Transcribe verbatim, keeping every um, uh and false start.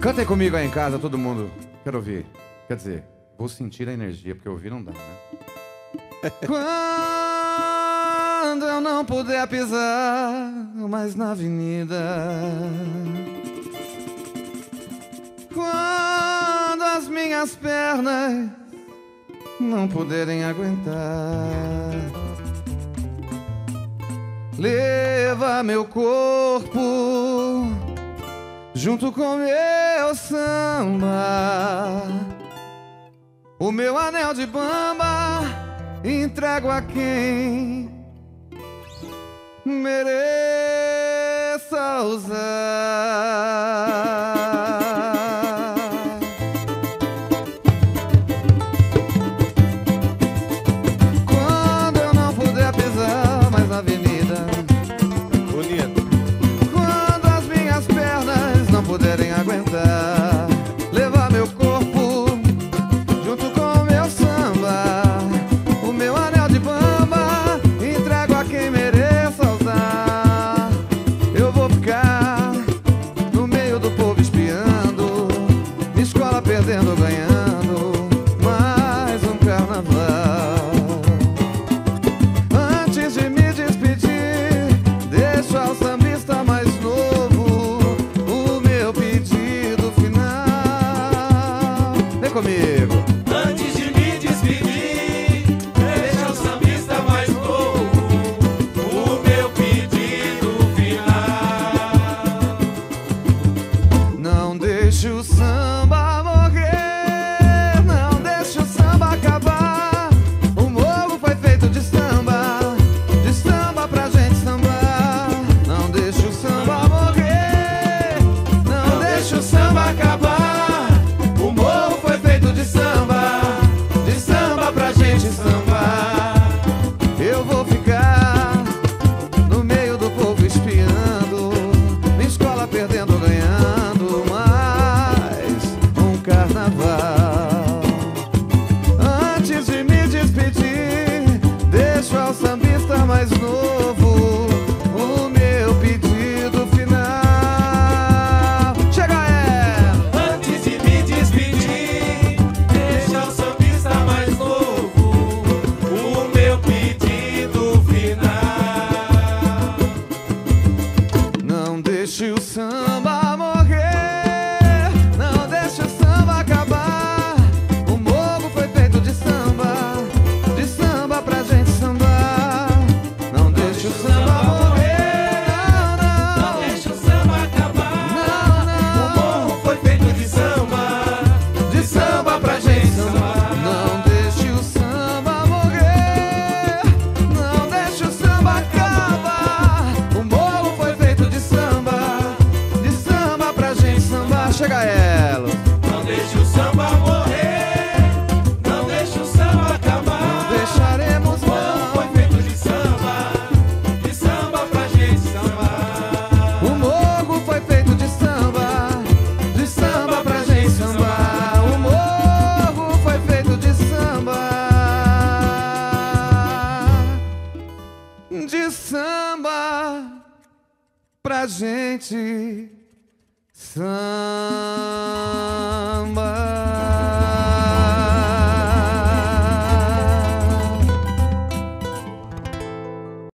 Cantem comigo aí em casa, todo mundo. Quero ouvir. Quer dizer, vou sentir a energia, porque ouvir não dá, né? Quando eu não puder pisar mais na avenida, quando as minhas pernas não puderem aguentar, leva meu corpo junto com meu samba, o meu anel de bamba entrego a quem mereça usar. Quando eu não puder pisar mais na avenida, Bonito. quando as minhas pernas não puderem aguentar, levar meu corpo junto com meu samba, o meu anel de bamba entrego a quem mereça usar. Eu vou ficar no meio do povo espiando, minha escola perdendo, ganhando mais um carnaval. Antes de me despedir, deixo ao sambista mais novo o meu pedido final. Vem comigo. Antes de me despedir, deixa o sambista mais novo o meu pedido final. Não deixe o samba morrer, não deixe o samba acabar. O morro foi feito de samba, de samba pra gente sambar. Não deixe o samba morrer, não deixe o samba acabar. O morro foi feito de samba, de samba pra gente sambar. Eu vou ficar no meio do povo espiando, minha escola perdendo, ganhando mais um carnaval. Antes de me despedir, deixo ao sambista mais novo o meu pedido final. Chega ela! Antes de me despedir, deixa o sambista mais novo o meu pedido final. Não deixe o samba morrer, não deixe o samba acabar. O morro foi feito de samba, de samba pra gente sambar. Não deixe o samba morrer, não, Não não, deixa o samba acabar. não, O não. morro foi feito de samba, de samba pra gente sambar. Não deixe o samba morrer, não deixe o samba acabar. O morro foi feito de samba, de samba pra gente sambar. Chega ela! Não deixa o samba morrer, não deixa o samba acabar. Deixaremos O morro foi não. feito de samba, de samba pra gente sambar. O morro foi feito de samba, de samba pra gente sambar. O morro foi feito de samba, de samba pra gente samba.